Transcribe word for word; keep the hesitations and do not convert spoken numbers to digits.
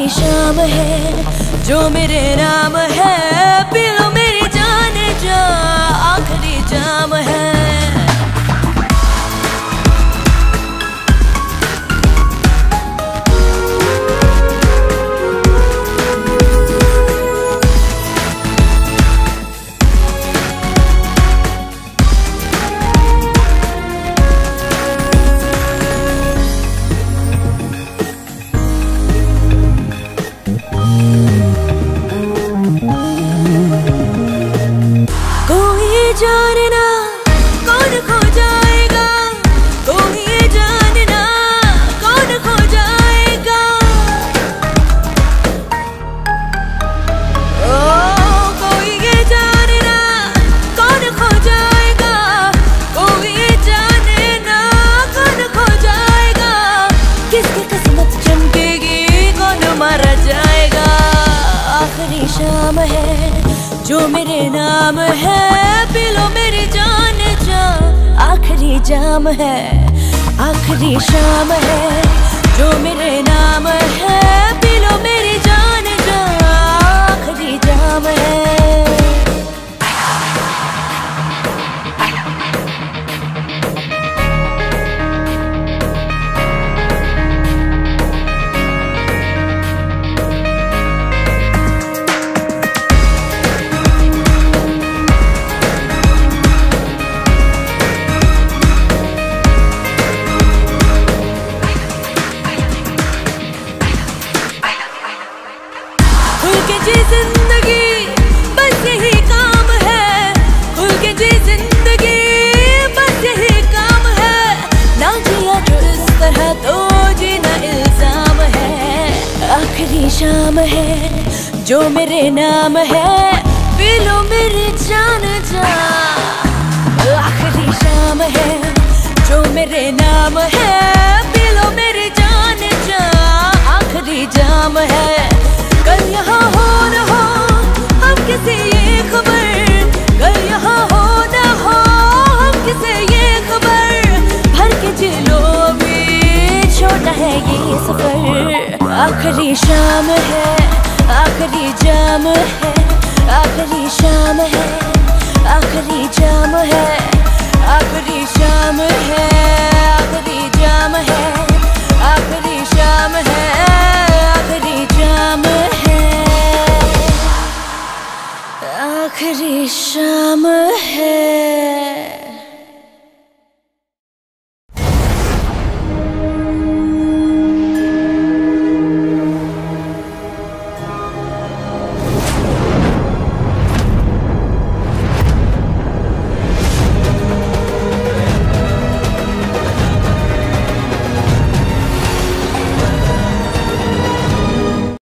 शाम है जो मेरे नाम है, पी लो मेरी जान जा, आखिरी जाम है। जानना कौन खो जाएगा, कोई ये जानना कौन खो जाएगा। ओ कोई ये जानना कौन खो जाएगा, कोई ये जानना कौन खो जाएगा। किसकी किस्मत चमकेगी, कौन मारा जाएगा। आखिरी शाम है जो मेरे नाम है, पी लो मेरी जान जा, आखिरी जाम है। आखिरी शाम है जो मेरे नाम है, पी लो मेरी जान जा, आखिरी जाम है। जी जिंदगी बस यही काम है, खुल के जी जिंदगी बस यही काम है। ना जिया जो इस तरह तो जीना इल्जाम है। आखिरी शाम है जो मेरे नाम है, पी लो मेरी जान जा। आखिरी शाम है जो मेरे नाम है, पी लो मेरी जान जा, आखिरी जाम है। कल यहाँ हो न हो हम किसे ये खबर, कल यहाँ हो न हो हम किसे ये खबर। भर के जिलो भी छोटा है ये सफर। आखिरी शाम है, आखिरी जाम है, आखिरी शाम है, आखिरी जाम है, आखिरी शाम है, आखिरी जाम है, आखिरी शाम है।